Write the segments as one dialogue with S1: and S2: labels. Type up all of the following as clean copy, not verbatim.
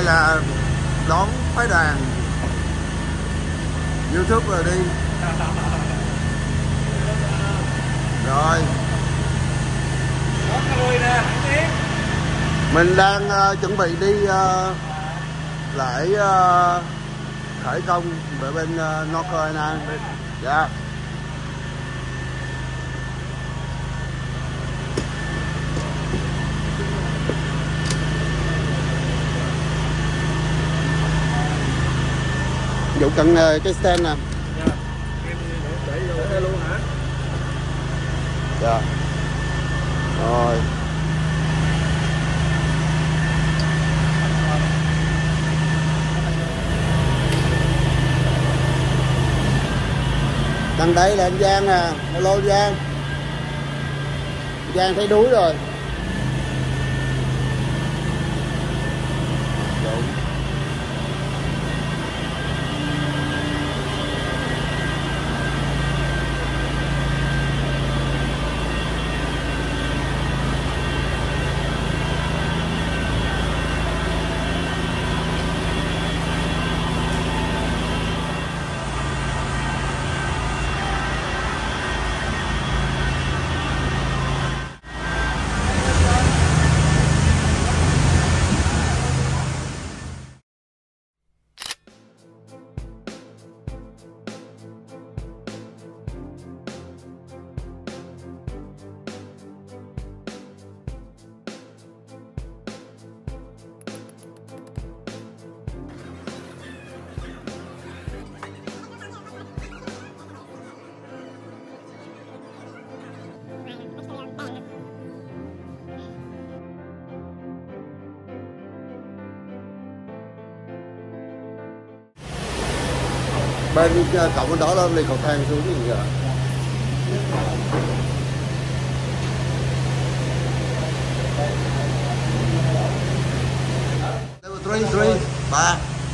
S1: nhà đón phái đoàn YouTube rồi đi. Rồi mình đang chuẩn bị đi lễ khởi công ở bên North Carolina. Dạ. Vụ cần cái stand nè.
S2: Để luôn hả?
S1: Dạ. Rồi. Đằng đây là anh Giang nè, hello Giang. Giang thấy đuối rồi. Bên cổng bên đó lên cầu thang xuống cái gì vậy? Three, 3.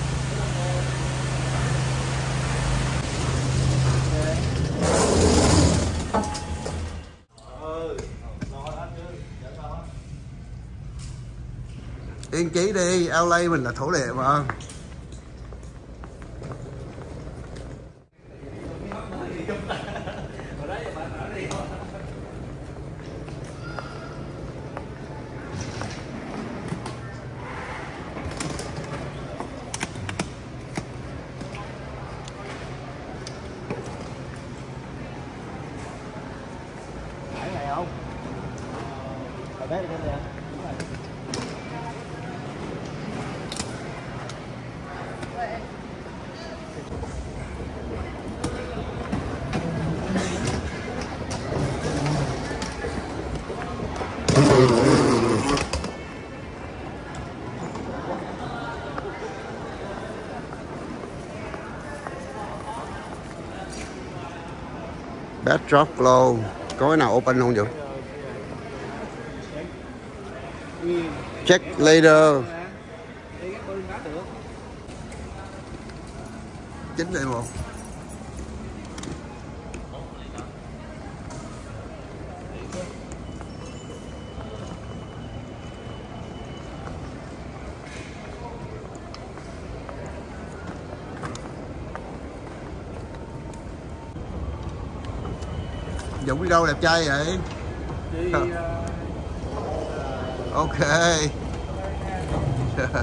S1: Yên chí đi, LA mình là thổ địa mà. Backdrop glow. Có cái nào open không vậy? Check later. 901. Dũng đi đâu đẹp trai vậy? Đi, ok.
S2: Người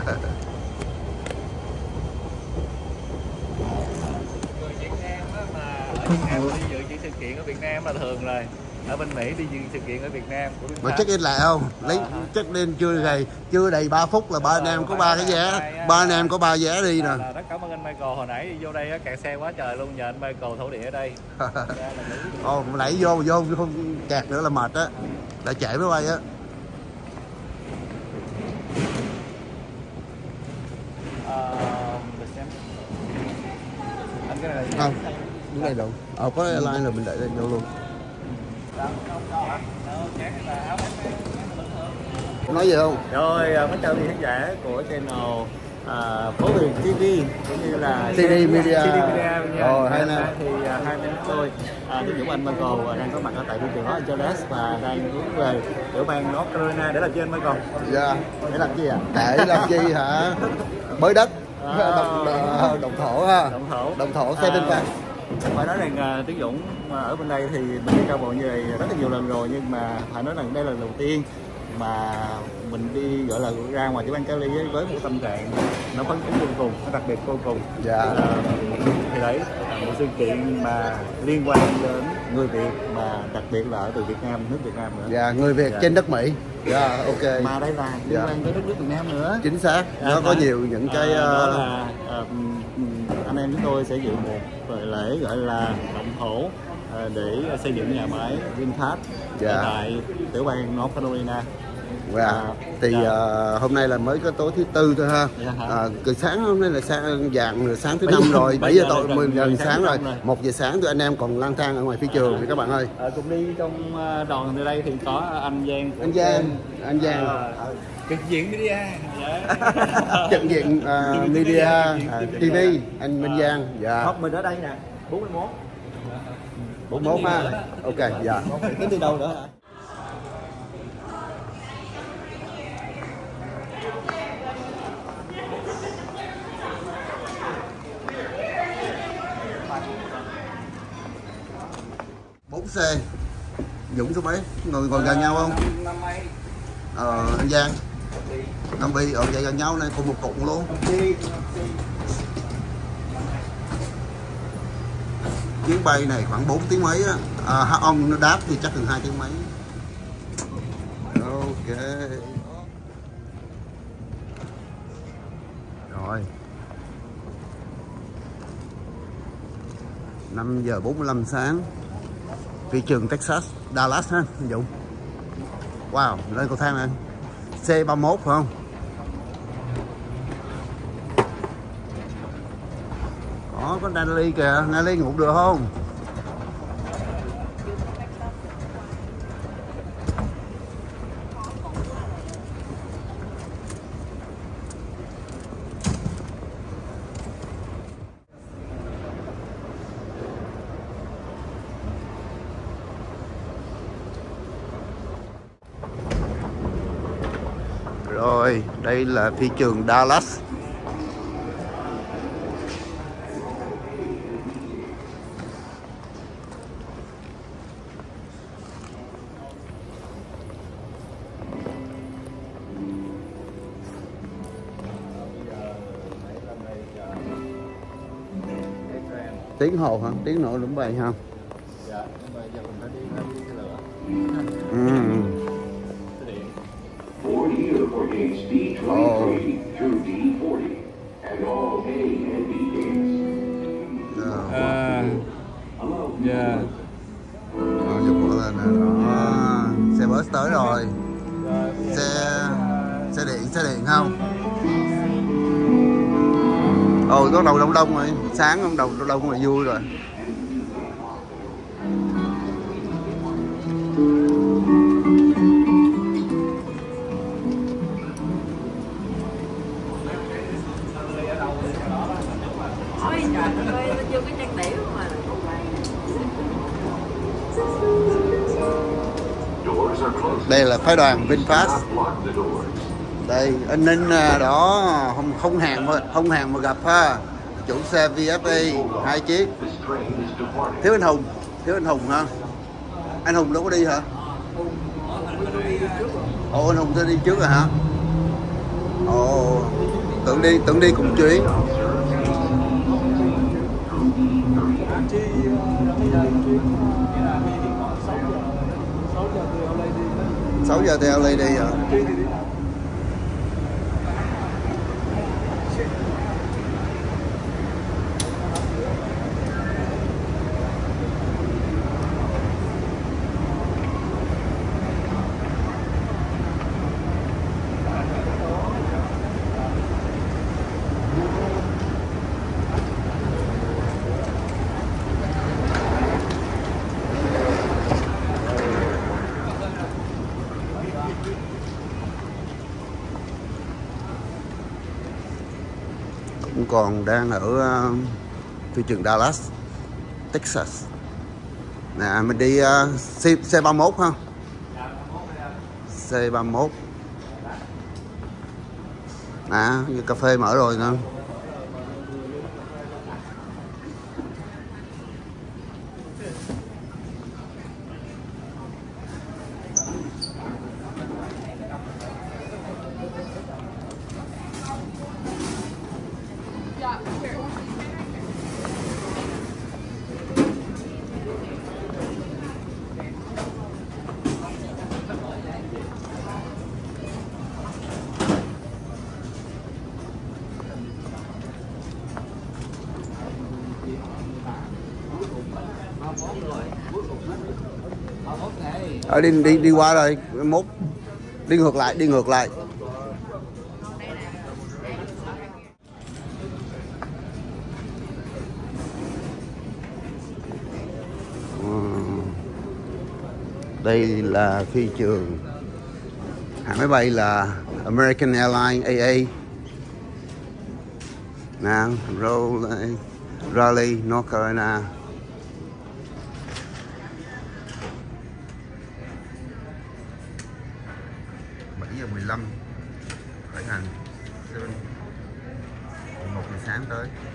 S2: Việt Nam á mà ở Việt Nam đi dự những sự kiện ở Việt Nam là thường rồi. Ở bên Mỹ đi dự sự kiện ở Việt Nam.
S1: Mà check in lại không? Lấy check in chưa đầy 3 phút là ba anh em có 3 cái vé, ba anh em có 3 vé đi nè.
S2: Rất cảm ơn anh Michael, hồi nãy vô đây kẹt xe quá trời luôn, nhờ anh Michael thổ địa ở đây.
S1: Ồ, nãy vô không kẹt nữa là mệt á, lại chạy máy bay á.
S2: Anh cái này là
S1: không, cái này đủ. Có airline là mình đợi đây vô luôn. Nói gì không?
S2: Rồi, mấy chào khán giả của channel Phố Huyền TV cũng như là
S1: CD Media.
S2: CD Media nha.
S1: Rồi, hai anh em.
S2: Thì hai anh em tôi Tuấn Dũng Anh Michael đang có mặt ở tại thị trường Los Angeles và đang hướng về tiểu bang North Carolina để làm chi anh Michael?
S1: Dạ.
S2: Để làm chi ạ?
S1: Để làm chi hả? Bới đất. Đồng thổ ha. Đồng thổ xe bên vàng.
S2: Phải nói rằng Tuấn Dũng ở bên đây thì mình đi cao bộ như này rất là nhiều lần rồi, nhưng mà phải nói rằng đây là lần đầu tiên mà mình đi gọi là ra ngoài tiểu bang Cali với một tâm trạng nó phấn chấn vô cùng, nó đặc biệt vô cùng.
S1: Dạ.
S2: Thì đấy một sự kiện mà liên quan đến người Việt, mà đặc biệt là ở từ Việt Nam, nước Việt Nam nữa.
S1: Dạ, người Việt trên đất Mỹ. Dạ, ok.
S2: Mà đây là liên quan tới đất nước Việt Nam nữa.
S1: Chính xác. Nó có nhiều những cái
S2: đó là anh em chúng tôi sẽ dự một lễ gọi là động thổ để xây dựng nhà máy VinFast tại tiểu bang North Carolina.
S1: Thì hôm nay là mới có tối thứ tư thôi ha. Từ sáng hôm nay là sáng thứ năm rồi, 7 giờ tối 10 giờ sáng rồi. 1 giờ sáng tụi anh em còn lang thang ở ngoài phi trường thì các bạn ơi.
S2: Cùng đi trong đoàn từ đây thì có anh Giang.
S1: Anh Giang.
S2: Trực diện Media.
S1: Trực diện Media TV, anh Minh Giang. Dạ.
S2: Mình ở đây nè, 41.
S1: 41 ha. Ok, dạ.
S2: Tính từ đâu nữa hả?
S1: Bốn xe. Dũng số mấy? Ngồi gần nhau không? Anh Giang. Năm Bi ở vậy gần nhau này, cùng một cụm luôn. Chuyến bay này khoảng 4 tiếng mấy á. Ông nó đáp thì chắc gần 2 tiếng mấy. Ok. Rồi. 5 giờ 45 sáng. Phi trường Texas, Dallas ha, Dũng. Wow, lên cầu thang này. C31 phải không? Có Natalie kìa, Natalie ngủ được không? Rồi, đây là phi trường Dallas. Tiếng hồ hả? Tiếng nổ đúng vậy không?
S2: Dạ, nhưng mà giờ mình phải đi cái lửa.
S3: 40 report games D23 through D40 and all A and B games.
S2: Dạ.
S1: Dục bỏ lên nè. Đó. Xe bus tới rồi. Xe điện không? Ôi có đầu đông rồi. Sáng không đầu đông là vui rồi. Đây là phái đoàn VinFast. Đây anh Ninh đó, không hàng mà gặp ha. Chủ xe VFA 2 chiếc. Thiếu anh Hùng ha. Anh Hùng đâu có đi hả? Ồ, anh Hùng đi trước rồi hả? Ồ, tưởng đi cùng chuyến. Sáu giờ theo LA đi rồi. Cũng còn đang ở phi trường Dallas, Texas. Nè mình đi C31 ha. C31. Nè, cà phê mở rồi nè. Đi qua rồi, mốt đi ngược lại. Đây là phi trường hãng máy bay là American Airlines AA. Nào, Raleigh, North Carolina. 7:15 khởi hành, 1 giờ sáng tới.